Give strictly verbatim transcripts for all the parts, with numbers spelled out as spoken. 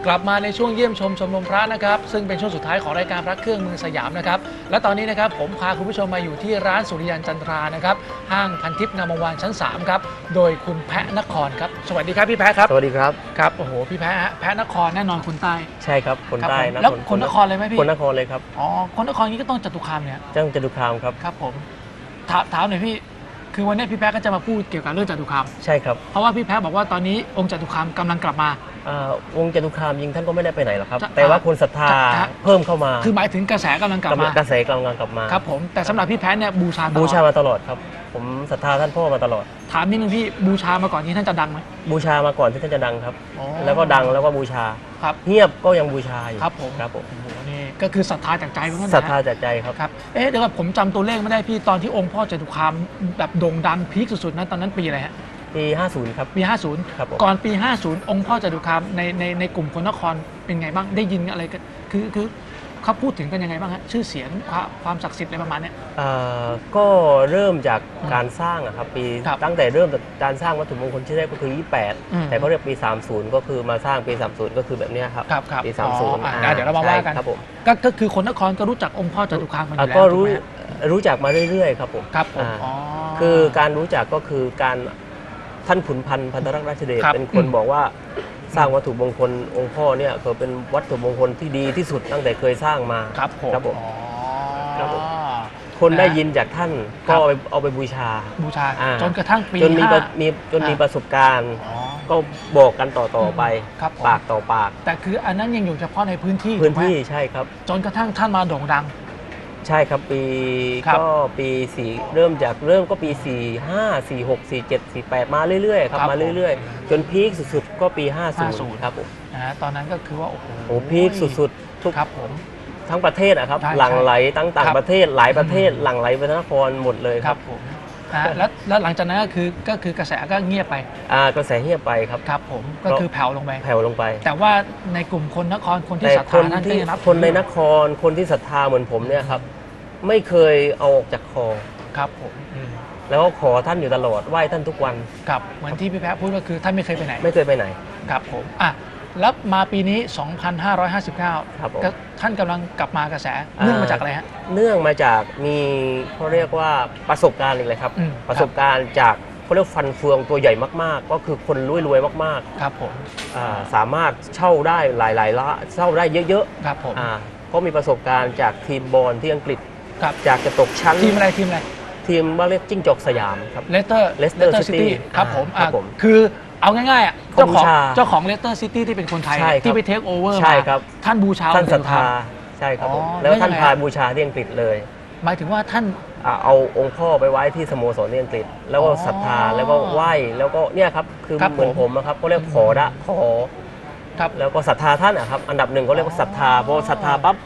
กลับมาในช่วงเยี่ยมชมชมรมพระนะครับซึ่งเป็นช่วงสุดท้ายของรายการพระเครื่องเมืองสยามนะครับและตอนนี้นะครับผมพาคุณผู้ชมมาอยู่ที่ร้านสุริยันจันทรานะครับห้างพันทิพย์งามวงวานชั้นสามครับโดยคุณแพะนครครับสวัสดีครับพี่แพะครับสวัสดีครับครับโอ้โหพี่แพะฮะแพะนครแน่นอนคนใต้ใช่ครับคนใต้นะแล้วคนนครเลยไหมพี่คนนครเลยครับอ๋อคนนครนี้ก็ต้องจตุคามเนี่ยจ้างจตุคามครับครับผมถามถามหน่อยพี่คือวันนี้พี่แพะก็จะมาพูดเกี่ยวกับเรื่องจตุคามใช่ครับเพราะว่าพี่แพะบอกว่าตอนนี้องค์จตุคามกำลังกลับมาองค์จตุคามยิงท่านก็ไม่ได้ไปไหนหรอกครับแต่ว่าคนศรัทธาเพิ่มเข้ามาคือหมายถึงกระแสกำลังกลับมากระแสกำลังกลับมาครับผมแต่สำหรับพี่แพะเนี่ยบูชาบูชามาตลอดครับผมศรัทธาท่านพ่อมาตลอดถามนิดนึงพี่บูชามาก่อนที่ท่านจะดังไหมบูชามาก่อนที่ท่านจะดังครับแล้วก็ดังแล้วก็บูชาครับเงียบก็ยังบูชาอยู่ครับผมครับผมนี่ก็คือศรัทธาจากใจเหมือนกันศรัทธาจากใจครับครับเอ๊ะเดี๋ยวผมจำตัวเลขไม่ได้พี่ตอนที่องค์พ่อจตุคามแบบโด่งดังพีคสุดๆนั้นตอนนั้นปีอะไรฮะปีห้าสิบครับปีห้าสิบครับก่อนปีห้าสิบองค์พ่อจตุคามในในในกลุ่มคนนครเป็นไงบ้างได้ยินอะไรกันคือคือเขาพูดถึงกันยังไงบ้างฮะชื่อเสียงความศักดิ์สิทธิ์อะไรประมาณนี้ก็เริ่มจากการสร้างอะครับปีตั้งแต่เริ่มจากการสร้างวัตถุมงคลชิ้นแรกก็คือยี่สิบแปดแต่เขาเรียกปีสามสิบก็คือมาสร้างปีสามสิบก็คือแบบนี้ครับปีสามสิบเดี๋ยวเรามาว่ากันครับผมก็คือคนนครก็รู้จักองค์พ่อจตุคามกันอยู่แล้วก็รู้รู้จักมาเรื่อยๆครับผมครับผมคือการรู้จักก็คือการท่านขุนพันธ์พันธรักษ์ราชเดชเป็นคนบอกว่าสร้างวัตถุมงคลองค์พ่อเนี่ยคือเป็นวัตถุมงคลที่ดีที่สุดตั้งแต่เคยสร้างมาครับผมครับผมครับผมคนได้ยินจากท่านก็เอาไปเอาไปบูชาบูชาจนกระทั่งปีจนมีมีจนมีประสบการณ์ก็บอกกันต่อต่อไปปากต่อปากแต่คืออันนั้นยังอยู่เฉพาะในพื้นที่พื้นที่ใช่ครับจนกระทั่งท่านมาโด่งดังใช่ครับปีก็ปีสี่เริ่มจากเริ่มก็ปีสี่ห้าสี่หกสี่เจ็ดสี่แปดมาเรื่อยๆครับมาเรื่อยๆจนพีคสุดๆก็ปีห้าสิบครับผมนะตอนนั้นก็คือว่าโอ้โหพีคสุดๆทุกครับผมทั้งประเทศอะครับหลั่งไหลตั้งต่างประเทศหลายประเทศหลั่งไหลไปนครหมดเลยครับผมแล้วแล้วหลังจากนั้นก็คือก็คือกระแสก็เงียบไปอ่ากระแสเงียบไปครับครับผมก็คือแผ่วลงไปแผ่วลงไปแต่ว่าในกลุ่มคนนครคนที่ศรัทธานั่นที่คนในนครคนที่ศรัทธาเหมือนผมเนี่ยครับไม่เคยเอาออกจากคอครับผมแล้วก็ขอท่านอยู่ตลอดไหว้ท่านทุกวันครับเหมือนที่พี่แพะพูดก็คือท่านไม่เคยไปไหนไม่เคยไปไหนครับผมอ่ะแล้วมาปีนี้สองพันห้าร้อยห้าสิบเก้าครับท่านกำลังกลับมากระแสเนื่องมาจากอะไรฮะเนื่องมาจากมีเขาเรียกว่าประสบการณ์อีกเลยครับประสบการณ์จากเขาเรียกฟันเฟืองตัวใหญ่มากๆก็คือคนรวยๆมากๆครับผมสามารถเช่าได้หลายๆละเช่าได้เยอะๆครับผมก็มีประสบการณ์จากทีมบอลที่อังกฤษจากจะตกชั้นทีมอะไรทีมอะไรทีมว่าเรียกจิ้งจอกสยามครับเลสเตอร์เลสเตอร์ซิตี้ครับผมคือเอาง่ายๆเจ้าของเจ้าของเลสเตอร์ซิตี้ที่เป็นคนไทยที่ไปเทคโอเวอร์มาท่านบูชาท่านศรัทธาใช่ครับผมแล้วท่านพาบูชาที่อังกฤษเลยหมายถึงว่าท่านเอาองค์พ่อไปไว้ที่สโมสรที่อังกฤษแล้วก็ศรัทธาแล้วก็ไหว้แล้วก็เนี่ยครับคือเหมือนผมนะครับก็เรียกขอละขอครับแล้วก็ศรัทธาท่านนะครับอันดับหนึ่งเขาเรียกว่าศรัทธาพอศรัทธาปั๊บ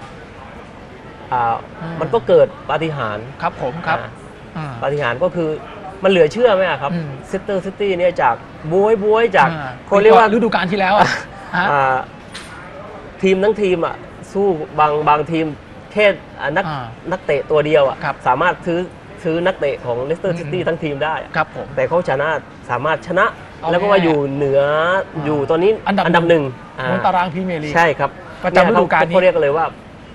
มันก็เกิดปาฏิหาริย์ครับผมครับปาฏิหาริย์ก็คือมันเหลือเชื่อไหมครับเซสเตอร์ซิตี้เนี่ยจากบวยบวยจากคนเรียกว่าฤดูกาลที่แล้วอ่ะทีมทั้งทีมอ่ะสู้บางบางทีมแค่นักนักเตะตัวเดียวอ่ะสามารถซื้อซื้อนักเตะของเลสเตอร์ซิตี้ทั้งทีมได้ครับผมแต่เขาชนะสามารถชนะแล้วก็มาอยู่เหนืออยู่ตอนนี้อันดับหนึ่งบนตารางพรีเมียร์ลีกใช่ครับประจำฤดูกาลนี้เขาเรียกเลยว่า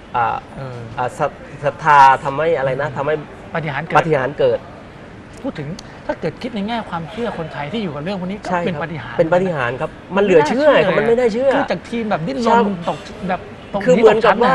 ศรัทธาทำให้อะไรนะทำให้ปาฏิหาริย์เกิดปาฏิหาริย์เกิดพูดถึงถ้าเกิดคิดในแง่ความเชื่อคนไทยที่อยู่กับเรื่องพวกนี้ก็เป็นปาฏิหาริย์เป็นปาฏิหาริย์ครับมันเหลือเชื่อครับมันไม่ได้เชื่อจากทีมแบบดิ้นรนตกแบบคือเหมือนกับว่า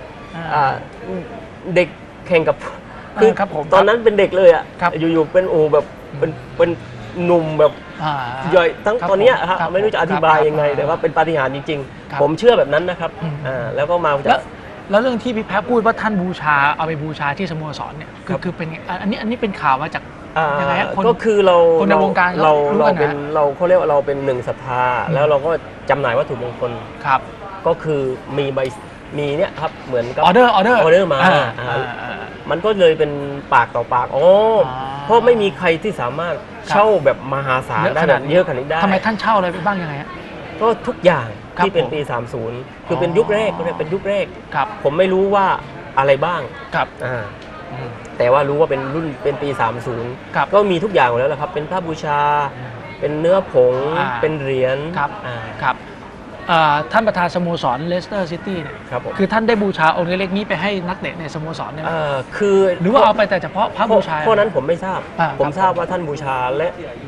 เด็กแข่งกับคือตอนนั้นเป็นเด็กเลยอ่ะอยู่ๆเป็นโอ้แบบเป็นเป็นหนุ่มแบบใหญ่ทั้งตอนนี้ครับไม่รู้จะอธิบายยังไงแต่ว่าเป็นปาฏิหาริย์จริงๆผมเชื่อแบบนั้นนะครับแล้วก็มาจากแล้วเรื่องที่พี่แพะพูดว่าท่านบูชาเอาไปบูชาที่สโมสรเนี่ยคือคือเป็นอันนี้อันนี้เป็นข่าวมาจากยังไงคนก็คือเราคนในวงการเราเราเป็นเราเขาเรียกว่าเราเป็นหนึ่งศรัทธาแล้วเราก็จำหน่ายวัตถุมงคลครับก็คือมีใบมีเนี่ยครับเหมือนกับออเดอร์ออเดอร์ออเดอร์มามันก็เลยเป็นปากต่อปากอ๋อเพราะไม่มีใครที่สามารถเช่าแบบมหาศาลได้แบบเยอะขนาดนี้ได้ทำไมท่านเช่าอะไรไปบ้างยังไงก็ทุกอย่างที่เป็นปีสามสิบคือเป็นยุคแรกก็เป็นยุคแรกผมไม่รู้ว่าอะไรบ้างครับแต่ว่ารู้ว่าเป็นรุ่นเป็นปีสามสิบก็มีทุกอย่างแล้วแหละครับเป็นพระบูชาเป็นเนื้อผงเป็นเหรียญครับครับท่านประธานสโมสรเลสเตอร์ซิตี้เนี่ยคือท่านได้บูชาองค์เล็กๆนี้ไปให้นักเตะในสโมสรเนี่ยคือหรือว่าเอาไปแต่เฉพาะพระบูชาเพราะนั้นผมไม่ทราบผมทราบว่าท่านบูชาและ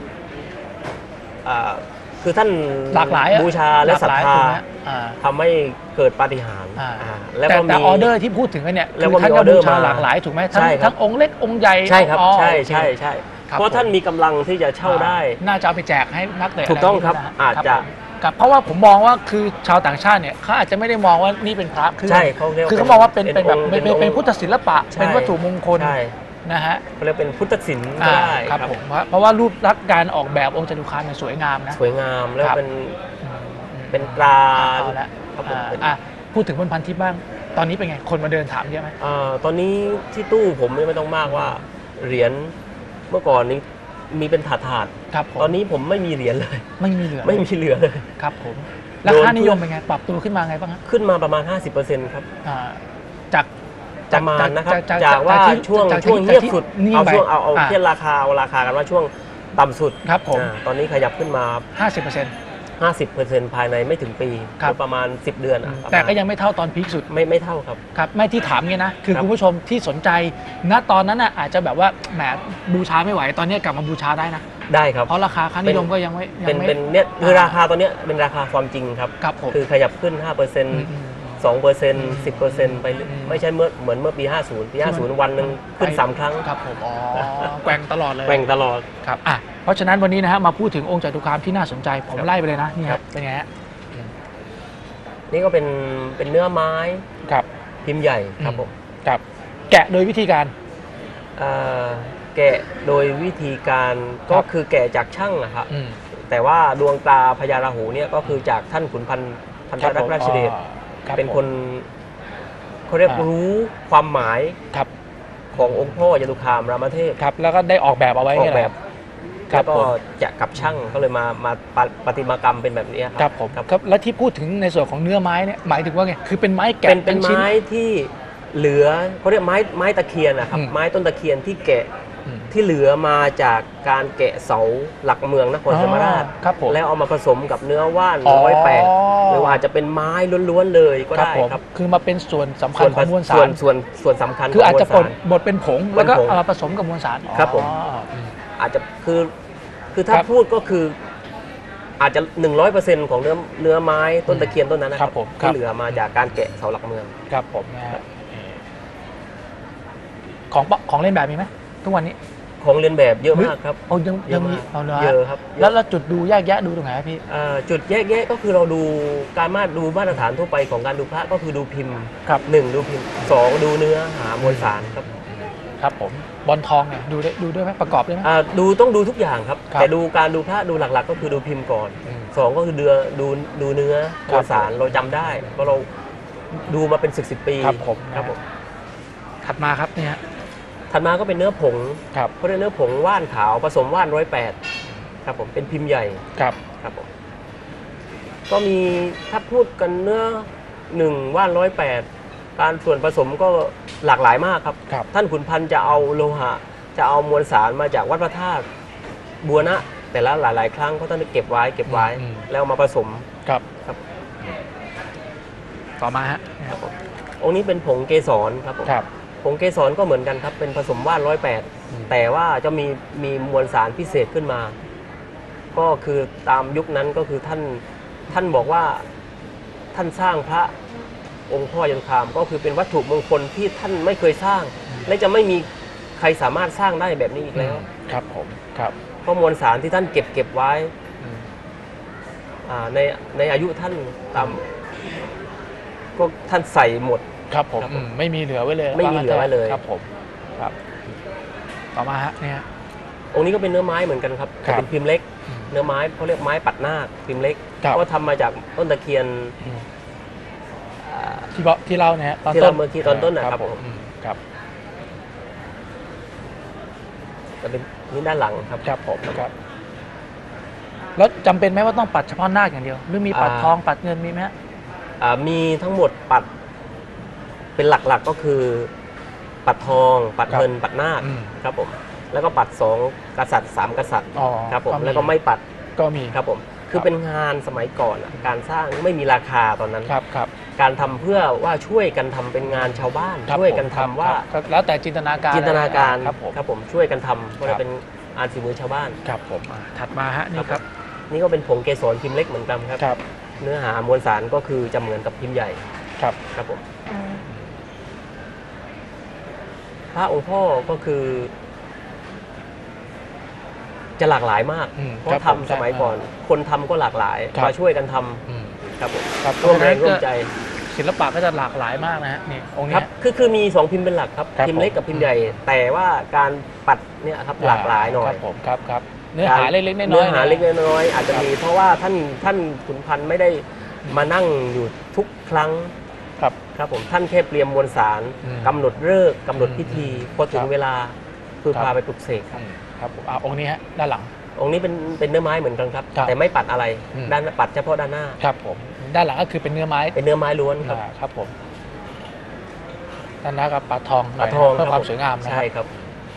คือท่านหลากหลายบูชาและศรัทธาทำให้เกิดปาฏิหาริย์แล้วก็มีออเดอร์ที่พูดถึงกันเนี่ยคือท่านก็บูชาหลากหลายถูกไหมทั้งทั้งองค์เล็กองค์ใหญ่ใช่ครับใช่ใช่ใช่เพราะท่านมีกำลังที่จะเช่าได้น่าจะเอาไปแจกให้นักเตะถูกต้องครับอาจจะครับเพราะว่าผมมองว่าคือชาวต่างชาติเนี่ยเขาอาจจะไม่ได้มองว่านี่เป็นพระใช่เขาคือเขามองว่าเป็นเป็นแบบเป็นพุทธศิลปะเป็นวัตถุมงคลนะฮะเขาเรียกเป็นพุทธศิลป์ก็ได้ครับผมเพราะว่ารูปลักษณ์การออกแบบองค์จตุคามเนี่ยสวยงามนะสวยงามแล้วเป็นเป็นตราครับผมพูดถึงบนพันทิพย์บ้างตอนนี้เป็นไงคนมาเดินถามเยอะไหมตอนนี้ที่ตู้ผมไม่ต้องมากว่าเหรียญเมื่อก่อนนี้มีเป็นถาดถาดตอนนี้ผมไม่มีเหรียญเลยไม่มีเหลือไม่มีเหลือเลยครับผมแล้วค่านิยมเป็นไงปรับตัวขึ้นมาไงบ้างขึ้นมาประมาณ ห้าสิบเปอร์เซ็นต์ ครับจากประมาณนะครับจากว่าช่วงช่วงเงียบสุดเอาช่วงเอาเอาเทียบราคาเอาราคากันว่าช่วงต่ำสุดครับผมตอนนี้ขยับขึ้นมาห้าสิบเปอร์เซ็นต์ห้าสิบเปอร์เซ็นต์ ภายในไม่ถึงปีประมาณสิบเดือนแต่ก็ยังไม่เท่าตอนพีคสุดไม่ไม่เท่าครับครับไม่ที่ถามไงนะคือคุณผู้ชมที่สนใจณตอนนั้นน่ะอาจจะแบบว่าแหมบูชาไม่ไหวตอนนี้กลับมาบูชาได้นะได้ครับเพราะราคาค่านิยมก็ยังไม่เป็นเป็นเนี่ยคือราคาตอนนี้เป็นราคาความจริงครับคือขยับขึ้น ห้าเปอร์เซ็นต์สองเปอร์เซ็นต์ สิบเปอร์เซ็นต์ ไปไม่ใช่เมื่อเหมือนเมื่อปีห้าสิบปีห้าสิบวันหนึ่งขึ้นสามครั้งครับผมอ๋อแกว่งตลอดเลยแกว่งตลอดครับอ่ะเพราะฉะนั้นวันนี้นะฮะมาพูดถึงองค์จตุคามที่น่าสนใจผมไล่ไปเลยนะนี่ครับเป็นไงฮะนี่ก็เป็นเป็นเนื้อไม้ครับพิมพ์ใหญ่ครับผมครับแกะโดยวิธีการแกะโดยวิธีการก็คือแกะจากช่างนะครับแต่ว่าดวงตาพญาราหูเนี่ยก็คือจากท่านขุนพันธ์พันธรักษ์ราชเดชเป็นคนเขาเรียกรู้ความหมายขององค์พ่อจตุคามรามเทพครับแล้วก็ได้ออกแบบเอาไว้ออกแบบแล้วก็จะกับช่างก็เลยมามาปฏิมากรรมเป็นแบบนี้ครับผมครับแล้วที่พูดถึงในส่วนของเนื้อไม้เนี่ยหมายถึงว่าไงคือเป็นไม้แกะเป็นไม้ที่เหลือเขาเรียกไม้ไม้ตะเคียนนะครับไม้ต้นตะเคียนที่แกะที่เหลือมาจากการแกะเสาหลักเมืองนครศรีธรรมราชแล้วเอามาผสมกับเนื้อว่านร้อยแปดหรือว่าอาจจะเป็นไม้ล้วนๆเลยก็ได้ครับคือมาเป็นส่วนสำคัญของมวลสารส่วนส่วนส่วนสำคัญคืออาจจะบดเป็นผงแล้วก็เอามาผสมกับมวลสารครับผมอาจจะคือคือถ้าพูดก็คืออาจจะ หนึ่งร้อยเปอร์เซ็นต์ ของเนื้อเนื้อไม้ต้นตะเคียนต้นนั้นนะครับที่เหลือมาจากการแกะเสาหลักเมืองครับผมนะครับของของเล่นแบบมีไหมทุกวันนี้ของเรียนแบบเยอะมากครับโอ้ยังยังมีเอาเยอะครับแล้วเราจุดดูแยกแยะดูตรงไหนพี่จุดแยกแยะก็คือเราดูการมาดูมาตรฐานทั่วไปของการดูพระก็คือดูพิมพ์ครับหนึ่งดูพิมพ์สองดูเนื้อหามวลสารครับครับผมบอลทองเนี่ยดูได้ดูด้วยไหมประกอบด้วยไหมดูต้องดูทุกอย่างครับแต่ดูการดูพระดูหลักๆก็คือดูพิมพ์ก่อนสองก็คือดูดูดูเนื้อมวลสารเราจำได้เพราะเราดูมาเป็นสิบสิบปีครับผมครับผมถัดมาครับเนี่ยถัดมาก็เป็นเนื้อผงเพราะเนื้อผงว่านขาวผสมว่านร้อยแปดครับผมเป็นพิมพ์ใหญ่ครับครับผมก็มีถ้าพูดกันเนื้อหนึ่งว่านร้อยแปดการส่วนผสมก็หลากหลายมากครับท่านขุนพันธ์จะเอาโลหะจะเอามวลสารมาจากวัดพระธาตุบัวนะแต่ละหลายๆครั้งเขาท่านเก็บไว้เก็บไว้แล้วมาผสมครับครับต่อมาฮะองค์นี้เป็นผงเกสรครับผมผงเกสรก็เหมือนกันครับเป็นผสมว่านร้อยแปดแต่ว่าจะมีมีมวลสารพิเศษขึ้นมาก็คือตามยุคนั้นก็คือท่านท่านบอกว่าท่านสร้างพระองค์พ่อจตุคามก็คือเป็นวัตถุมงคลที่ท่านไม่เคยสร้างและจะไม่มีใครสามารถสร้างได้แบบนี้อีกแล้วครับผมครับเพราะมวลสารที่ท่านเก็บเก็บไว้ในในอายุท่านตามก็ท่านใส่หมดครับผมไม่มีเหลือไว้เลยไม่มีเหลือไว้เลยครับผมครับต่อมาฮะเนี่ยองค์นี้ก็เป็นเนื้อไม้เหมือนกันครับเป็นพิมพ์เล็กเนื้อไม้เขาเรียกไม้ปัดหน้าพิมพ์เล็กก็ทำมาจากต้นตะเคียนที่บอกที่เล่าเนี่ยตอนต้นเมื่อกี้ตอนต้นนะครับผมครับจะเป็นนี่ด้านหลังครับครับผมครับแล้วจำเป็นไหมว่าต้องปัดเฉพาะหน้าอย่างเดียวหรือมีปัดทองปัดเงินมีไหมมีทั้งหมดปัดเป็นหลักๆก็คือปัดทองปัดเงินปัดหน้าครับผมแล้วก็ปัดสองกษัตริย์สามกษัตริย์ครับผมแล้วก็ไม่ปัดก็มีครับผมคือเป็นงานสมัยก่อนอะการสร้างไม่มีราคาตอนนั้นครับครับการทำเพื่อว่าช่วยกันทำเป็นงานชาวบ้านช่วยกันทำว่าแล้วแต่จินตนาการจินตนาการครับผมครับผมช่วยกันทำเพราะเป็นงานฝีมือชาวบ้านครับผมถัดมาฮะนี่ครับนี่ก็เป็นผงเกสรพิมพ์เล็กเหมือนกันครับเนื้อหามวลสารก็คือจะเหมือนกับพิมพ์ใหญ่ครับครับผมพระองค์พ่อก็คือจะหลากหลายมากเพราะทำสมัยก่อนคนทำก็หลากหลายมาช่วยกันทำครับผมร่วมแรงร่วมใจศิลปะก็จะหลากหลายมากนะฮะนี่องค์นี้คือคือมีสองพิมพ์เป็นหลักครับพิมพ์เล็กกับพิมพ์ใหญ่แต่ว่าการปัดเนี่ยครับหลากหลายหน่อยครับผมครับครับเนื้อหาเล็กๆน้อยๆเนื้อหาเล็กๆน้อยๆอาจจะมีเพราะว่าท่านท่านขุนพันธ์ไม่ได้มานั่งอยู่ทุกครั้งครับครับผมท่านแค่เตรียมมวลสารกำหนดฤกษ์กำหนดพิธีพอถึงเวลาคือพาไปปลุกเสกครับครับผมอ่าองค์นี้ฮะด้านหลังองค์นี้เป็นเป็นเนื้อไม้เหมือนกันครับแต่ไม่ปัดอะไรด้านปัดเฉพาะด้านหน้าครับผมด้านหลังก็คือเป็นเนื้อไม้เป็นเนื้อไม้ล้วนครับครับผมด้านหน้าก็ปัดทองหน่อยเพื่อความสวยงามนะใช่ครับ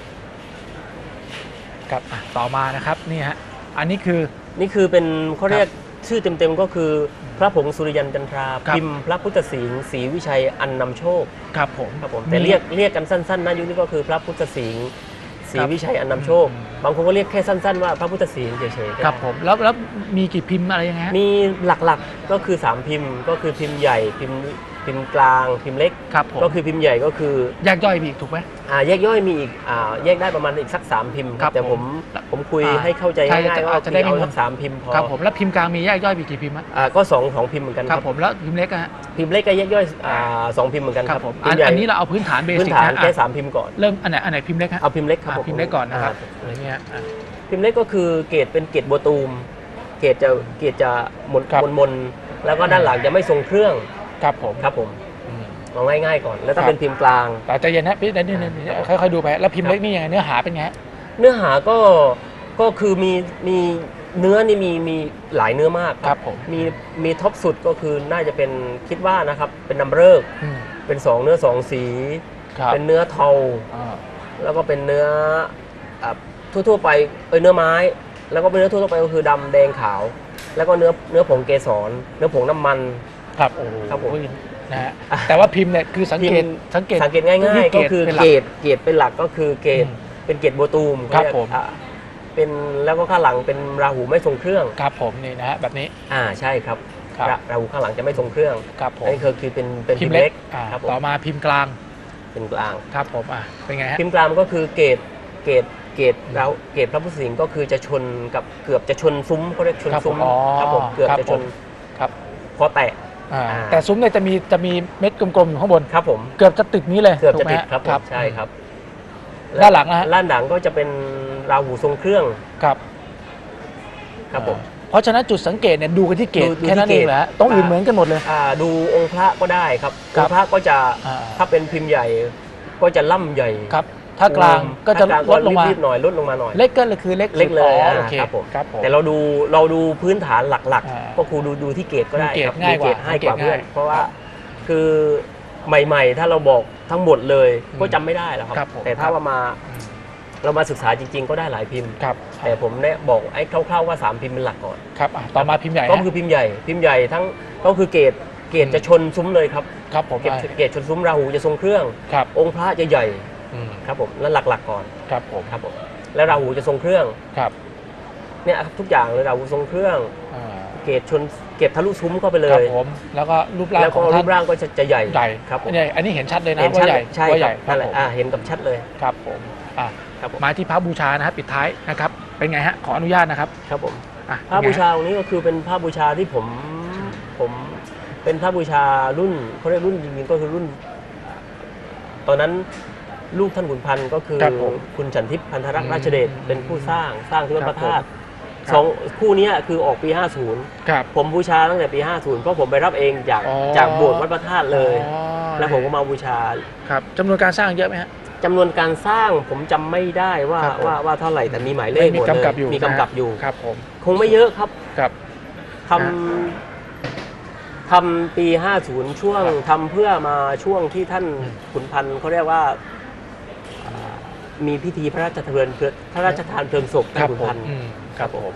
ครับต่อมานะครับนี่ฮะอันนี้คือนี่คือเป็นเขาเรียกชื่อเต็มๆก็คือพระผงสุริยันจันทราพิมพ์พระพุทธศีลศรีวิชัยอันนำโชคครับผมครับผมแต่เรียกเรียกกันสั้นๆนะยุคนี้ก็คือพระพุทธศีลศรีวิชัยอันนำโชคบางคนก็เรียกแค่สั้นๆว่าพระพุทธศีลเฉยๆครับผมแล้วแล้วมีกี่พิมพ์อะไรยังไงมีหลักๆก็คือสามพิมพ์ก็คือพิมพ์ใหญ่พิมพ์พิมพ์กลางพิมพ์เล็กก็คือพิมพ์ใหญ่ก็คือแยกย่อยมีอีกถูกไหมอ่าแยกย่อยมีอีกอ่าแยกได้ประมาณอีกสักสามพิมพ์แต่ผมผมคุยให้เข้าใจง่ายๆว่าจะได้เอาสักสามพิมพ์พอครับผมแล้วพิมพ์กลางมีแยกย่อยมีกี่พิมพ์อ่าก็สองสองพิมพ์เหมือนกันครับผมแล้วพิมพ์เล็กอะพิมพ์เล็กก็แยกย่อยอ่าสองพิมพ์เหมือนกันครับผมอันนี้เราเอาพื้นฐานเบสิกพื้นฐานแค่สามพิมพ์ก่อนเริ่มอันไหนอันไหนพิมพ์เล็กฮะเอาพิมพ์เล็กครับพิมพ์เล็กก่อนนะครับอะไรเงี้ยพิมพ์เล็กก็คือเกรดเป็นเกรดโบตูมเกรดจะเกรดจะหมนมนแล้วก็ด้านหลังจะไม่ทรงเครื่องครับผมครับผมเอาง่ายๆก่อนแล้วถ้าเป็นพิมพ์กลางแต่ใจเย็นนะพี่นี่นี่ค่อยๆดูไปแล้วพิมพ์เล็กนี่ยังไงเนื้อหาเป็นไงเนื้อหาก็ก็คือมีมีเนื้อนี่มีมีหลายเนื้อมากครับผมมีมีท็อปสุดก็คือน่าจะเป็นคิดว่านะครับเป็นน้ำเริกเป็นสองเนื้อสองสีเป็นเนื้อเทาแล้วก็เป็นเนื้อทั่วๆไปเออเนื้อไม้แล้วก็เป็นเนื้อทั่วๆไปก็คือดำแดงขาวแล้วก็เนื้อเนื้อผงเกสรเนื้อผงน้ำมันครับโอ้ครับผมนะฮะแต่ว่าพิมพ์เนี่ยคือสังเกตสังเกตสังเกตง่ายๆก็คือเกรดเกรดเป็นหลักก็คือเกรดเป็นเกรดโบตูมครับผมเป็นแล้วก็ข้างหลังเป็นราหูไม่ทรงเครื่องครับผมนี่นะฮะแบบนี้อ่าใช่ครับราหูข้างหลังจะไม่ทรงเครื่องครับผมนี่คือคือเป็นเป็นพิมพ์เล็กครับต่อมาพิมพ์กลางเป็นกลางครับผมอ่ะเป็นไงฮะพิมพ์กลางก็คือเกรดเกรดเกรดแล้วเกรดพระพุทธสิงห์ก็คือจะชนกับเกือบจะชนซุ้มเขาเรียกชนซุ้มครับผมเกือบจะชนครับพอแตะแต่ซุ้มเนี่ยจะมีจะมีเม็ดกลมๆอยู่ข้างบนครับผมเกือบจะติดนี้เลยเกือบจะติดครับใช่ครับด้านหลังนะฮะด้านหลังก็จะเป็นราหูทรงเครื่องครับครับผมเพราะฉะนั้นจุดสังเกตเนี่ยดูกันที่เกตแค่นั้นเองแหละตรงอื่นเหมือนกันหมดเลยดูองค์พระก็ได้ครับองค์พระก็จะถ้าเป็นพิมพ์ใหญ่ก็จะล่ำใหญ่ครับถ้ากลางก็จะลดลงมาหน่อยลดลงมาหน่อยเล็กก็เลยคือเล็กเล็กเลยครับผมแต่เราดูเราดูพื้นฐานหลักๆก็คือดูดูที่เกตก็ได้ครับง่ายกว่าให้กว่าเพื่อนเพราะว่าคือใหม่ๆถ้าเราบอกทั้งหมดเลยก็จำไม่ได้แล้วครับแต่ถ้าว่ามาเรามาศึกษาจริงๆก็ได้หลายพิมพ์แต่ผมเนี่ยบอกไอ้คร่าวๆว่าสามพิมพ์เป็นหลักก่อนครับต่อมาพิมพ์ใหญ่ก็คือพิมพ์ใหญ่พิมพ์ใหญ่ทั้งก็คือเกตเกตจะชนซุ้มเลยครับครับผมเกตชนซุ้มราหูจะทรงเครื่ององค์พระจะใหญ่ครับผมนั่นหลักๆก่อนครับผมครับผมแล้วราหูจะทรงเครื่องครับเนี่ยทุกอย่างเลยราหูทรงเครื่องเกตชนเก็บทะลุซุ้มเข้าไปเลยครับผมแล้วก็รูปร่างของท่านรูปร่างก็จะจะใหญ่ใหญ่ครับผมอันนี้เห็นชัดเลยนะว่าใหญ่ใช่ใหญ่นั่นแหละเห็นกับชัดเลยครับผมอ่ะมาที่พระบูชานะครับปิดท้ายนะครับเป็นไงฮะขออนุญาตนะครับครับผมพระบูชาตรงนี้ก็คือเป็นพระบูชาที่ผมผมเป็นพระบูชารุ่นเขาเรียกรุ่นจริงๆก็คือรุ่นตอนนั้นลูกท่านขุนพันธ์ก็คือคุณฉันทิพย์พันธรักษ์ราชเดชเป็นผู้สร้างสร้างที่วัดพระธาตุสองคู่นี้คือออกปีห้าสิบผมบูชาตั้งแต่ปีห้าสิบเพราะผมไปรับเองจากจากโบสถ์วัดพระธาตุเลยแล้วผมก็มาบูชาครับจำนวนการสร้างเยอะไหมฮะจำนวนการสร้างผมจำไม่ได้ว่าว่าว่าเท่าไหร่แต่มีหมายเลขหมดเลยมีกำกับอยู่ครับผมคงไม่เยอะครับครับทำทำปีห้าสิบช่วงทำเพื่อมาช่วงที่ท่านขุนพันธ์เขาเรียกว่ามีพิธีพระราชทานเพลิงพระราชทานเพลิงศพท่านขุนพันธ์ครับผม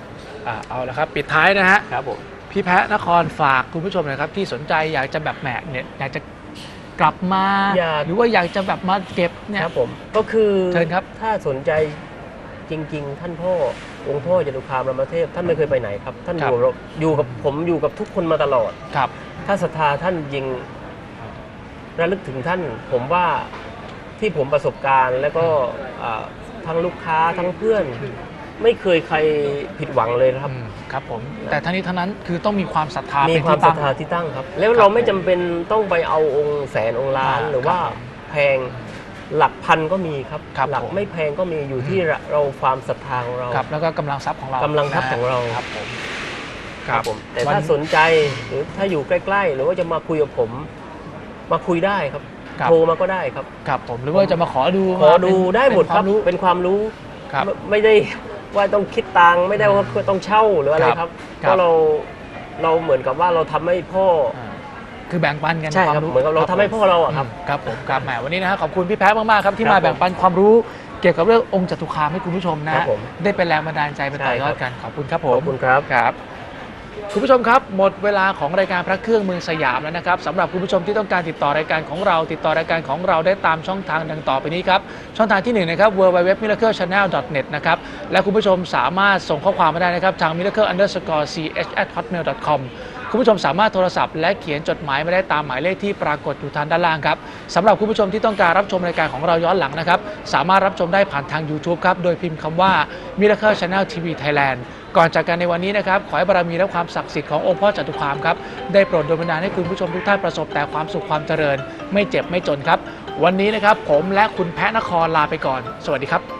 อ่าเอาละครับปิดท้ายนะฮะครับผมพี่แพะนครฝากคุณผู้ชมหน่อยครับที่สนใจอยากจะแบบแหมเนี่ยอยากจะกลับมาหรือว่าอยากจะแบบมาเก็บเนี่ยครับผมก็คือเชิญครับถ้าสนใจจริงๆท่านพ่อองค์พ่อจตุคามรามเทพท่านไม่เคยไปไหนครับท่านอยู่อยู่กับผมอยู่กับทุกคนมาตลอดครับถ้าศรัทธาท่านจริงระลึกถึงท่านผมว่าที่ผมประสบการณ์แล้วก็ทั้งลูกค้าทั้งเพื่อนไม่เคยใครผิดหวังเลยนะครับครับผมแต่ทั้งนี้ทั้งนั้นคือต้องมีความศรัทธามีความศรัทธาที่ตั้งครับแล้วเราไม่จำเป็นต้องไปเอาองค์แสนองค์ล้านหรือว่าแพงหลักพันก็มีครับหลักไม่แพงก็มีอยู่ที่เราความศรัทธาของเราครับแล้วก็กำลังทรัพย์ของเรากำลังทรัพย์ของเราครับผมครับผมแต่ถ้าสนใจหรือถ้าอยู่ใกล้ๆหรือว่าจะมาคุยกับผมมาคุยได้ครับโทรมาก็ได้ครับครับผมหรือว่าจะมาขอดูขอดูได้หมดครับเป็นความรู้ไม่ได้ว่าต้องคิดตังค์ไม่ได้ว่าต้องเช่าหรืออะไรครับก็เราเราเหมือนกับว่าเราทำให้พ่อคือแบ่งปันกันใช่ครับเหมือนกับเราทำให้พ่อเราอะครับครับผมครับแหมวันนี้นะฮะขอบคุณพี่แพ้มากๆครับที่มาแบ่งปันความรู้เกี่ยวกับเรื่ององค์จตุคามให้คุณผู้ชมนะได้เป็นแรงบันดาลใจไปต่อยอดกันขอบคุณครับผมขอบคุณครับครับคุณผู้ชมครับหมดเวลาของรายการพระเครื่องเมืองสยามแล้วนะครับสำหรับคุณผู้ชมที่ต้องการติดต่อรายการของเราติดต่อรายการของเราได้ตามช่องทางดังต่อไปนี้ครับช่องทางที่หนึ่งนะครับ ดับเบิลยู ดับเบิลยู ดับเบิลยู ดอท มิราเคิล ชาแนล ดอท เน็ต นะครับและคุณผู้ชมสามารถส่งข้อความมาได้นะครับทาง มิราเคิล อันเดอร์สกอร์ ซี เอช แอท ฮอตเมล ดอท คอม คุณผู้ชมสามารถโทรศัพท์และเขียนจดหมายมาได้ตามหมายเลขที่ปรากฏอยู่ทางด้านล่างครับสำหรับคุณผู้ชมที่ต้องการรับชมรายการของเราย้อนหลังนะครับสามารถรับชมได้ผ่านทาง ยูทูบ ครับโดยพิมพ์คำว่า Miracle Channel ที วี Thailand ก่อนจากกันในวันนี้นะครับขอให้บารมีและความศักดิ์สิทธิ์ขององค์พ่อจตุคามครับได้โปรดดลบันดาลให้คุณผู้ชมทุกท่านประสบแต่ความสุขความเจริญไม่เจ็บไม่จนครับวันนี้นะครับผมและคุณแพะนครลาไปก่อนสวัสดีครับ